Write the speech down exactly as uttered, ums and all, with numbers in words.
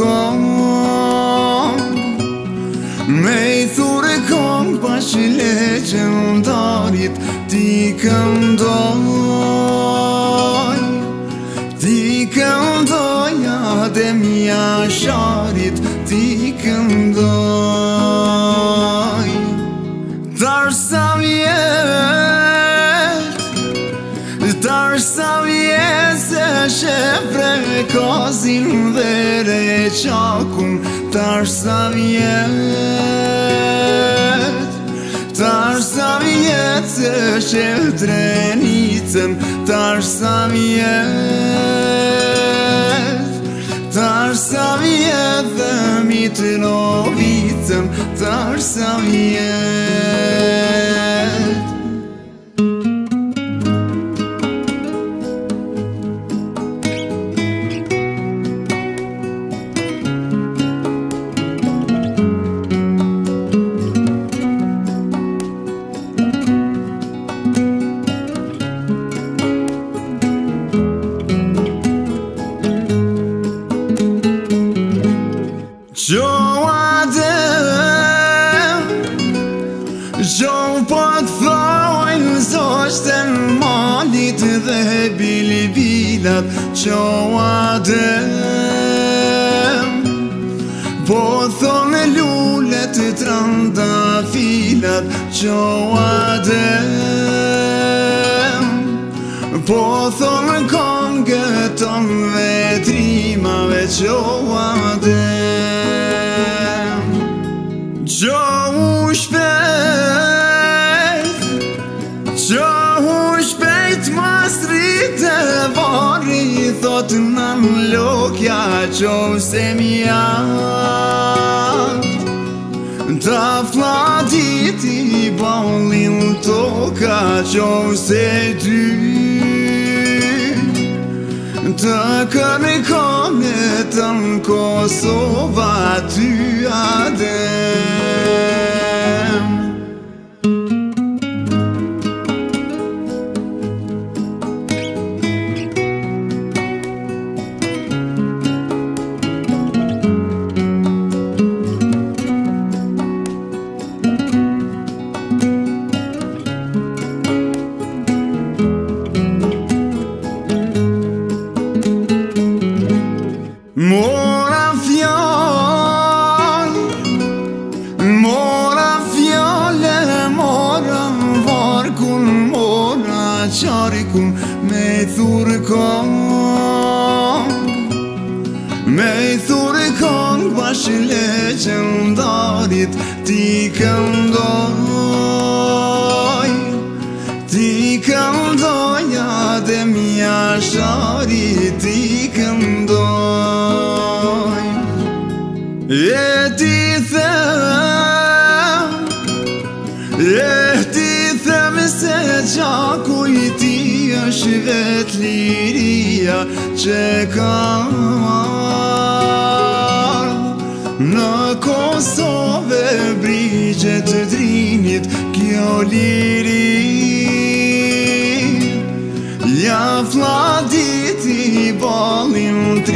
kong, me i thurë kong pash legendarit ti këndoj, ti këndoj Adem Jasharit ti këndoj. Darsa vjet, darsa vjet se shepre kozin dhe reqakun. Darsa vjet, darsa vjet se shep drenicën. Darsa vjet, darsa vjet dhe Mitrovicën. Darsa vjet. Gjo Adem, gjo po t'thojnë zoshten malit dhe bilbilat. Gjo Adem, po thonë lullet trandafilat. Gjo Adem, po thonë kongëton vetrimave. Gjo Adem, gjo u shpejt, gjo u shpejt masrit e vari. Thot në lokja gjo se mjaft, ta fladit i ballin toka. Gjo se ty të kërkonet në Kosova ty Adem. Mora fjall, mora fjalle, mora varkun, mora qarikun. Me i thurë kong, me i thurë kong bash legendarit ti këndoj, ti këndoj Adem Jasharit ti këndoj. E ti them, e ti them se gjaku i ti është vet liria që ka në Kosovë brigje të drinit. Kjo liri ja fladit i ballin